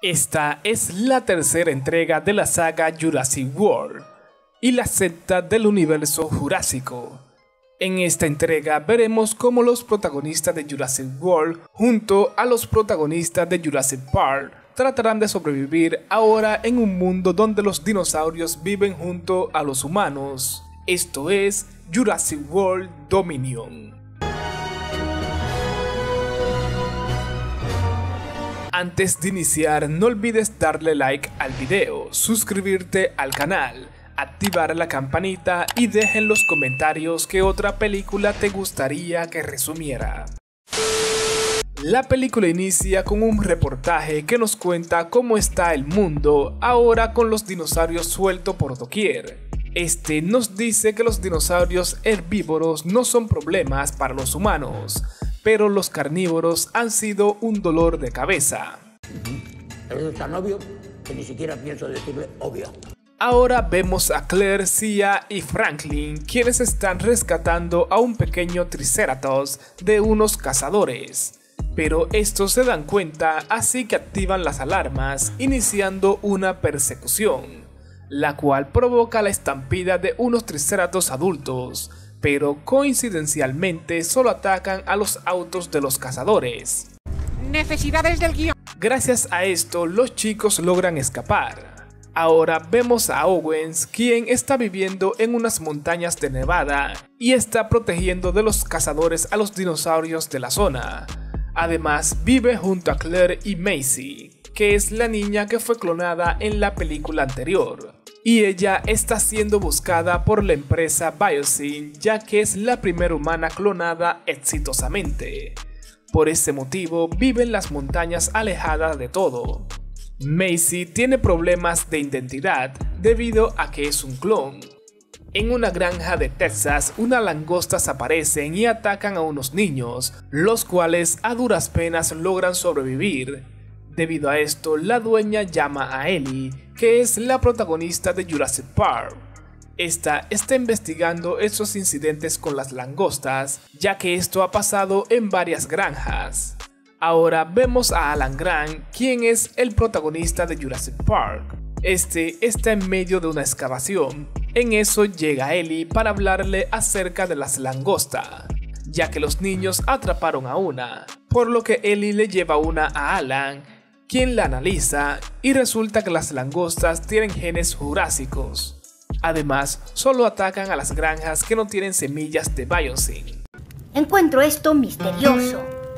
Esta es la tercera entrega de la saga Jurassic World y la sexta del universo jurásico. En esta entrega veremos cómo los protagonistas de Jurassic World junto a los protagonistas de Jurassic Park tratarán de sobrevivir ahora en un mundo donde los dinosaurios viven junto a los humanos. Esto es Jurassic World Dominion. Antes de iniciar, no olvides darle like al video, suscribirte al canal, activar la campanita y deja en los comentarios qué otra película te gustaría que resumiera. La película inicia con un reportaje que nos cuenta cómo está el mundo ahora con los dinosaurios sueltos por doquier. Este nos dice que los dinosaurios herbívoros no son problemas para los humanos, pero los carnívoros han sido un dolor de cabeza. Eso es tan obvio que ni siquiera pienso decirle obvio. Ahora vemos a Claire, Sia y Franklin, quienes están rescatando a un pequeño Triceratops de unos cazadores. Pero estos se dan cuenta, así que activan las alarmas, iniciando una persecución, la cual provoca la estampida de unos Triceratops adultos, pero coincidencialmente solo atacan a los autos de los cazadores. Necesidades del guión. Gracias a esto, los chicos logran escapar. Ahora vemos a Owens, quien está viviendo en unas montañas de Nevada y está protegiendo de los cazadores a los dinosaurios de la zona. Además, vive junto a Claire y Maisie, que es la niña que fue clonada en la película anterior. Y ella está siendo buscada por la empresa Biosyn, ya que es la primera humana clonada exitosamente. Por ese motivo vive en las montañas alejada de todo. Maisie tiene problemas de identidad debido a que es un clon. En una granja de Texas, unas langostas aparecen y atacan a unos niños, los cuales a duras penas logran sobrevivir. Debido a esto, la dueña llama a Ellie, que es la protagonista de Jurassic Park. Esta está investigando estos incidentes con las langostas, ya que esto ha pasado en varias granjas. Ahora vemos a Alan Grant, quien es el protagonista de Jurassic Park. Este está en medio de una excavación. En eso llega Ellie para hablarle acerca de las langostas, ya que los niños atraparon a una, por lo que Ellie le lleva una a Alan, quien la analiza y resulta que las langostas tienen genes jurásicos. Además, solo atacan a las granjas que no tienen semillas de Biosyn. Encuentro esto misterioso,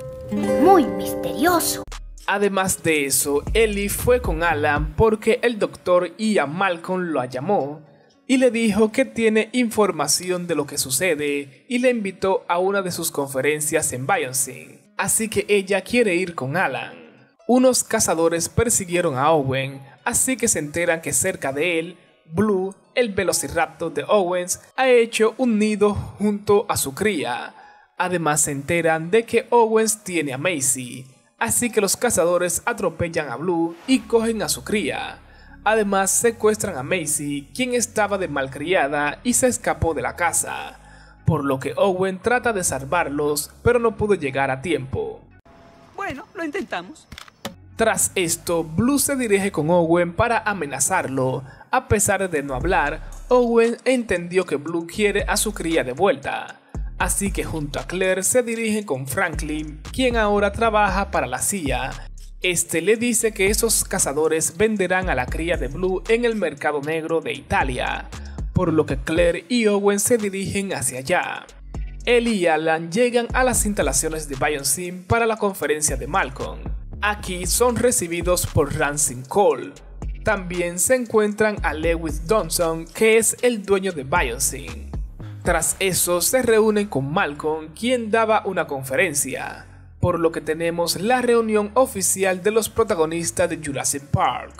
muy misterioso. Además de eso, Ellie fue con Alan porque el doctor Ian Malcolm lo llamó y le dijo que tiene información de lo que sucede y le invitó a una de sus conferencias en Biosyn. Así que ella quiere ir con Alan. Unos cazadores persiguieron a Owen, así que se enteran que cerca de él, Blue, el velociraptor de Owens, ha hecho un nido junto a su cría. Además se enteran de que Owens tiene a Maisie, así que los cazadores atropellan a Blue y cogen a su cría. Además secuestran a Maisie, quien estaba de malcriada y se escapó de la casa, por lo que Owen trata de salvarlos, pero no pudo llegar a tiempo. Bueno, lo intentamos. Tras esto, Blue se dirige con Owen para amenazarlo. A pesar de no hablar, Owen entendió que Blue quiere a su cría de vuelta. Así que junto a Claire se dirige con Franklin, quien ahora trabaja para la CIA. Este le dice que esos cazadores venderán a la cría de Blue en el mercado negro de Italia, por lo que Claire y Owen se dirigen hacia allá. Ellie y Alan llegan a las instalaciones de Biosyn para la conferencia de Malcolm. Aquí son recibidos por Ransom Cole. También se encuentran a Lewis Johnson, que es el dueño de Biosyn. Tras eso se reúnen con Malcolm, quien daba una conferencia, por lo que tenemos la reunión oficial de los protagonistas de Jurassic Park.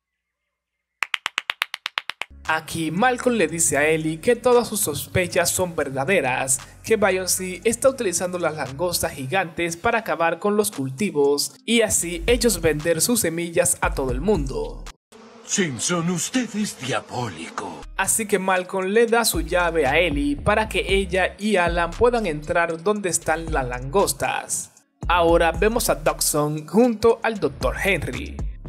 Aquí Malcolm le dice a Ellie que todas sus sospechas son verdaderas, que Biosyn está utilizando las langostas gigantes para acabar con los cultivos y así ellos vender sus semillas a todo el mundo. Simpson, usted es diabólico. Así que Malcolm le da su llave a Ellie para que ella y Alan puedan entrar donde están las langostas. Ahora vemos a Dodgson junto al Dr. Henry.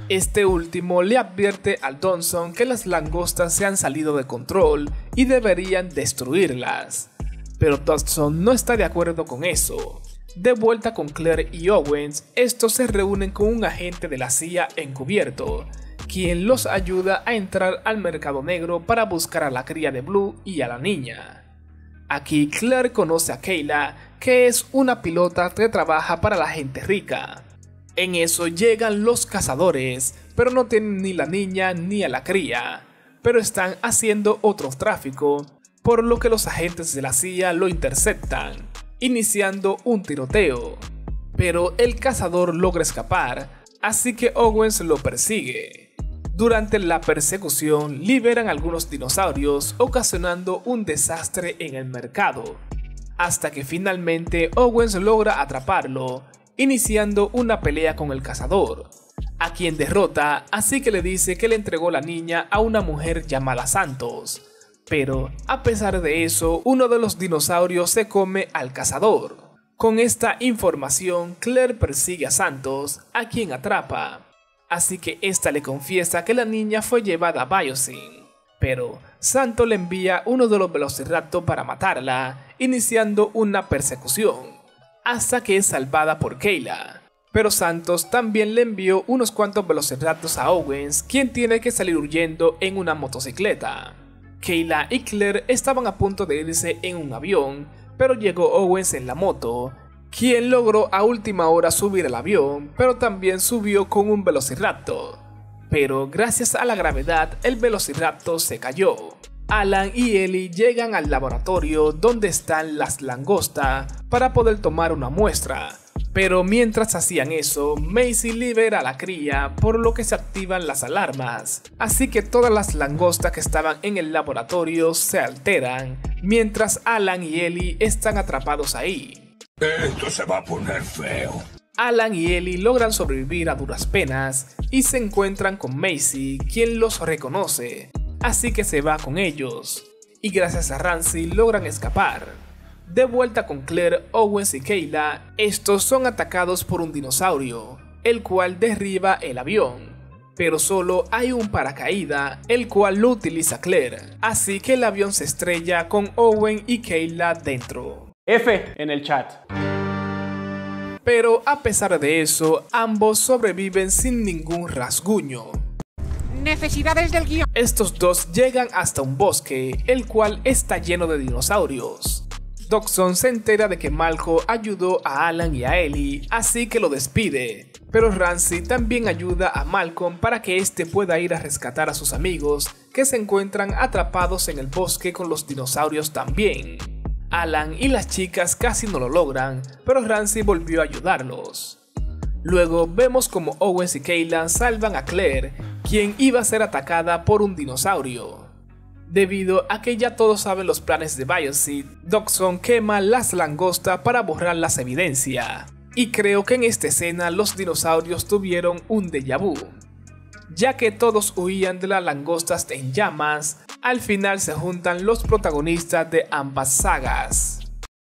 Este último le advierte al Dodgson que las langostas se han salido de control y deberían destruirlas. Pero Dodgson no está de acuerdo con eso. De vuelta con Claire y Owens, estos se reúnen con un agente de la CIA encubierto, quien los ayuda a entrar al mercado negro para buscar a la cría de Blue y a la niña. Aquí Claire conoce a Kayla, que es una pilota que trabaja para la gente rica. En eso llegan los cazadores, pero no tienen ni la niña ni a la cría, pero están haciendo otro tráfico, por lo que los agentes de la CIA lo interceptan, iniciando un tiroteo. Pero el cazador logra escapar, así que Owens lo persigue. Durante la persecución liberan algunos dinosaurios, ocasionando un desastre en el mercado, hasta que finalmente Owens logra atraparlo, iniciando una pelea con el cazador, a quien derrota, así que le dice que le entregó la niña a una mujer llamada Santos. Pero, a pesar de eso, uno de los dinosaurios se come al cazador. Con esta información, Claire persigue a Santos, a quien atrapa. Así que esta le confiesa que la niña fue llevada a Biosyn. Pero, Santos le envía uno de los Velociraptor para matarla, iniciando una persecución, hasta que es salvada por Kayla. Pero Santos también le envió unos cuantos Velociraptors a Owens, quien tiene que salir huyendo en una motocicleta. Kayla y Claire estaban a punto de irse en un avión, pero llegó Owens en la moto, quien logró a última hora subir al avión, pero también subió con un Velociraptor. Pero gracias a la gravedad, el Velociraptor se cayó. Alan y Ellie llegan al laboratorio donde están las langostas para poder tomar una muestra. Pero mientras hacían eso, Macy libera a la cría, por lo que se activan las alarmas. Así que todas las langostas que estaban en el laboratorio se alteran, mientras Alan y Ellie están atrapados ahí. Esto se va a poner feo. Alan y Ellie logran sobrevivir a duras penas y se encuentran con Macy, quien los reconoce, así que se va con ellos. Y gracias a Ramsey logran escapar. De vuelta con Claire, Owens y Kayla, estos son atacados por un dinosaurio, el cual derriba el avión. Pero solo hay un paracaídas, el cual lo utiliza Claire, así que el avión se estrella con Owen y Kayla dentro. F en el chat. Pero a pesar de eso, ambos sobreviven sin ningún rasguño. Necesidades del guión. Estos dos llegan hasta un bosque, el cual está lleno de dinosaurios. Dodgson se entera de que Malcolm ayudó a Alan y a Ellie, así que lo despide. Pero Ramsey también ayuda a Malcolm para que éste pueda ir a rescatar a sus amigos, que se encuentran atrapados en el bosque con los dinosaurios también. Alan y las chicas casi no lo logran, pero Ramsey volvió a ayudarlos. Luego vemos como Owens y Kayla salvan a Claire, quien iba a ser atacada por un dinosaurio. Debido a que ya todos saben los planes de Biosyn, Dodgson quema las langostas para borrar las evidencias. Y creo que en esta escena los dinosaurios tuvieron un déjà vu, ya que todos huían de las langostas en llamas. Al final se juntan los protagonistas de ambas sagas.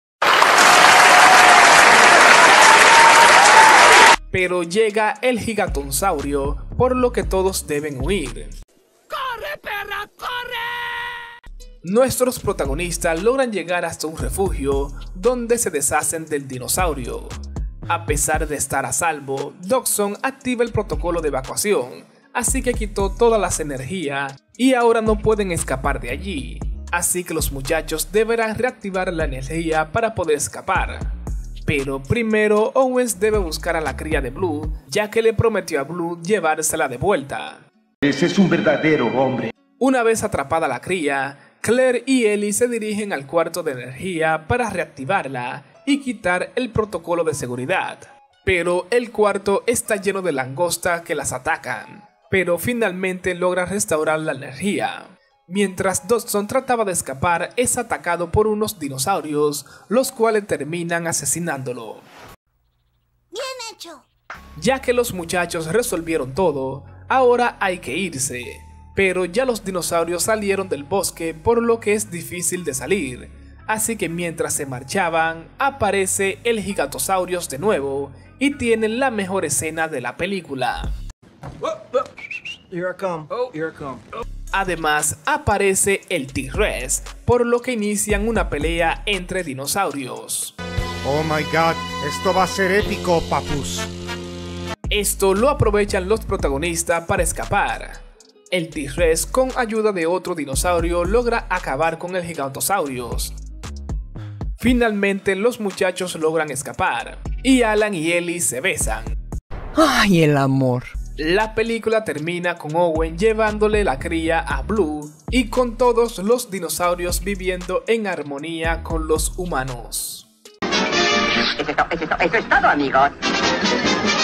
Pero llega el gigantosaurio, por lo que todos deben huir. ¡Corre, perra, corre! Nuestros protagonistas logran llegar hasta un refugio donde se deshacen del dinosaurio. A pesar de estar a salvo, Dodgson activa el protocolo de evacuación, así que quitó todas las energías y ahora no pueden escapar de allí. Así que los muchachos deberán reactivar la energía para poder escapar. Pero primero Owens debe buscar a la cría de Blue, ya que le prometió a Blue llevársela de vuelta. Ese es un verdadero hombre. Una vez atrapada la cría, Claire y Ellie se dirigen al cuarto de energía para reactivarla y quitar el protocolo de seguridad. Pero el cuarto está lleno de langostas que las atacan, pero finalmente logran restaurar la energía. Mientras Dodgson trataba de escapar, es atacado por unos dinosaurios, los cuales terminan asesinándolo. Bien hecho. Ya que los muchachos resolvieron todo, ahora hay que irse. Pero ya los dinosaurios salieron del bosque, por lo que es difícil de salir. Así que mientras se marchaban, aparece el Gigantosaurus de nuevo y tienen la mejor escena de la película. Here I come. Here I come. Además, aparece el T-Rex, por lo que inician una pelea entre dinosaurios. Oh my god, esto va a ser épico, papus. Esto lo aprovechan los protagonistas para escapar. El T-Rex, con ayuda de otro dinosaurio, logra acabar con el Gigantosaurus. Finalmente, los muchachos logran escapar, y Alan y Ellie se besan. ¡Ay, el amor! La película termina con Owen llevándole la cría a Blue y con todos los dinosaurios viviendo en armonía con los humanos. Eso es todo, amigos.